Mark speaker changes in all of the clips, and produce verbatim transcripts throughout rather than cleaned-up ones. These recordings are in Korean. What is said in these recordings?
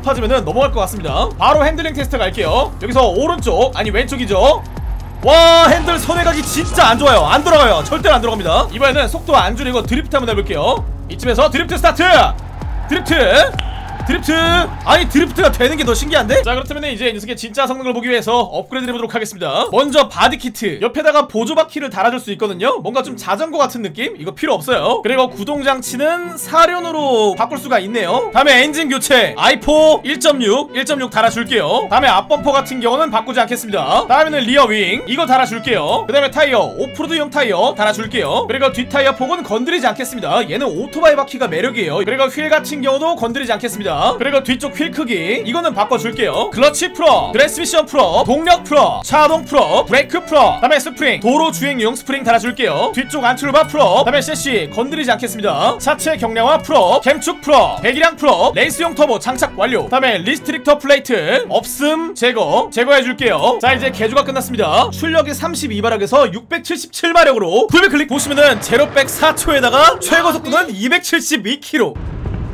Speaker 1: 높아지면은 넘어갈 것 같습니다. 바로 핸들링 테스트 갈게요. 여기서 오른쪽 아니 왼쪽이죠. 와 핸들 선회각이 진짜 안 좋아요. 안 돌아가요. 절대로 안 들어갑니다. 이번에는 속도 안 줄이고 드리프트 한번 해볼게요. 이쯤에서 드리프트 스타트. 드리프트 드리프트 아니 드리프트가 되는 게 더 신기한데? 자 그렇다면 이제 이 녀석의 진짜 성능을 보기 위해서 업그레이드 해보도록 하겠습니다. 먼저 바디키트 옆에다가 보조바퀴를 달아줄 수 있거든요. 뭔가 좀 자전거 같은 느낌? 이거 필요 없어요. 그리고 구동장치는 사륜으로 바꿀 수가 있네요. 다음에 엔진 교체 아이포 일 점 육 일 점 육 달아줄게요. 다음에 앞범퍼 같은 경우는 바꾸지 않겠습니다. 다음에는 리어윙 이거 달아줄게요. 그 다음에 타이어 오프로드용 타이어 달아줄게요. 그리고 뒷타이어 폭은 건드리지 않겠습니다. 얘는 오토바이 바퀴가 매력이에요. 그리고 휠 같은 경우도 건드리지 않겠습니다. 그리고 뒤쪽 휠 크기 이거는 바꿔줄게요. 클러치 프로, 트랜스미션 프로, 동력 프로, 차동 프로, 브레이크 프로, 다음에 스프링, 도로 주행용 스프링 달아줄게요. 뒤쪽 안출바 프로, 다음에 셰시 건드리지 않겠습니다. 차체 경량화 프로, 캠축 프로, 배기량 프로, 레이스용 터보 장착 완료. 다음에 리스트릭터 플레이트 없음 제거 제거해줄게요. 자 이제 개조가 끝났습니다. 출력이 삼십이 마력에서 육백칠십칠 마력으로 구백 클릭 보시면은 제로백 사 초에다가 최고 속도는 이백칠십이 킬로미터.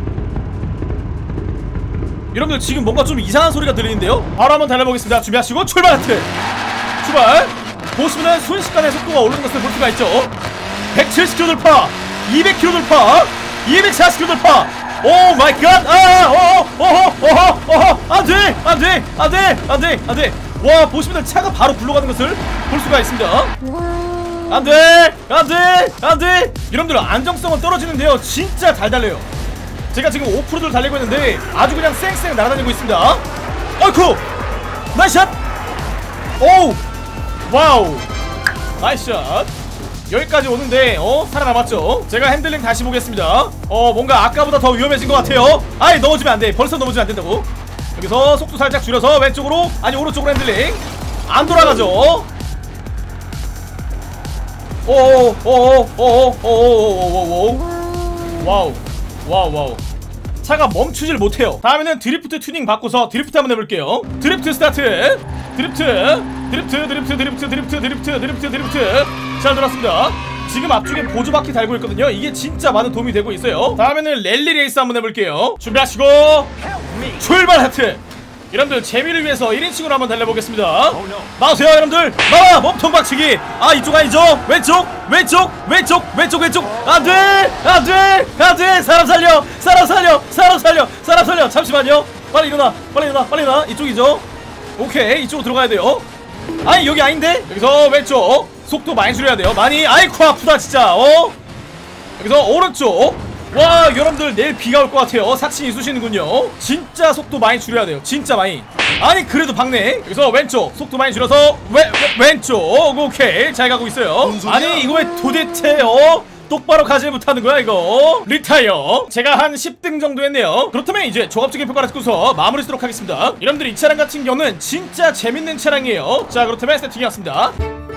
Speaker 1: 여러분들 지금 뭔가 좀 이상한 소리가 들리는데요? 바로 한번 달려보겠습니다. 준비하시고 출발 하트! 출발! 보시면은 순식간에 속도가 오르는 것을 볼 수가 있죠. 백칠십 킬로미터 돌파! 이백 킬로미터 돌파! 이백사십 킬로미터 돌파! 오 마이 갓! 아! 어허! 어허! 어허! 어허! 안돼! 안돼! 안돼! 안돼! 안돼! 와 보시면 차가 바로 굴러가는 것을 볼 수가 있습니다. 안돼! 안돼! 안돼! 여러분들 안정성은 떨어지는데요. 진짜 잘 달려요. 제가 지금 오프로드를 달리고 있는데 아주 그냥 쌩쌩 날아다니고 있습니다. 어이쿠! 나이스 샷! 오우! 와우! 나이스 샷! 여기까지 오는데 어? 살아남았죠? 제가 핸들링 다시 보겠습니다. 어 뭔가 아까보다 더 위험해진 것 같아요. 아이 넘어지면 안돼. 벌써 넘어지면 안된다고. 여기서 속도 살짝 줄여서 왼쪽으로 아니 오른쪽으로 핸들링 안 돌아가죠? 오오오오오오오오오오오오 와우 와우 와우 차가 멈추질 못해요. 다음에는 드리프트 튜닝 바꿔서 드리프트 한번 해볼게요. 드리프트 스타트 드리프트 드리프트 드리프트 드리프트 드리프트 드리프트 드리프트 드리프트 잘 돌았습니다. 지금 앞쪽에 보조바퀴 달고 있거든요. 이게 진짜 많은 도움이 되고 있어요. 다음에는 랠리 레이스 한번 해볼게요. 준비하시고 출발 하트. 여러분들 재미를 위해서 일 인칭으로 한번 달려보겠습니다. 나오세요 여러분들. 나와 몸통 박치기. 아 이쪽 아니죠? 왼쪽 왼쪽 왼쪽 왼쪽 왼쪽. 안돼 안돼 안돼. 사람 살려 사람 살려 사람 살려 사람 살려. 잠시만요. 빨리 일어나 빨리 일어나 빨리 일어나. 이쪽이죠? 오케이 이쪽으로 들어가야 돼요. 아니 여기 아닌데? 여기서 왼쪽 속도 많이 줄여야 돼요. 많이. 아이쿠 아프다 진짜. 어? 여기서 오른쪽. 와 여러분들 내일 비가 올 것 같아요. 사칭이 쑤시는군요. 진짜 속도 많이 줄여야 돼요. 진짜 많이. 아니 그래도 박네. 여기서 왼쪽 속도 많이 줄여서 왼, 왼, 왼쪽. 오케이 잘 가고 있어요. 아니 이거 왜 도대체 어? 똑바로 가지 못하는 거야 이거. 리타이어 제가 한 십 등 정도 했네요. 그렇다면 이제 종합적인 평가를 듣고서 마무리 쓰도록 하겠습니다. 여러분들 이 차량 같은 경우는 진짜 재밌는 차량이에요. 자 그렇다면 세팅이었습니다.